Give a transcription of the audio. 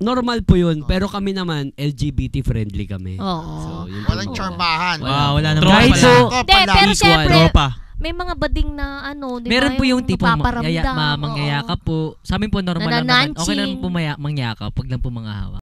normal po yun. Pero kami naman, LGBT friendly kami. Oo. So, yun Walang charmahan. Wala naman. Kahit Tropa po, lang. Pero syempre, Tropa. may mga bading na di Meron ba, po yung tipong napaparamdam, mangyayakap po. Sa amin po normal lang naman. Okay lang po mangyakap, pag lang po mga hawak.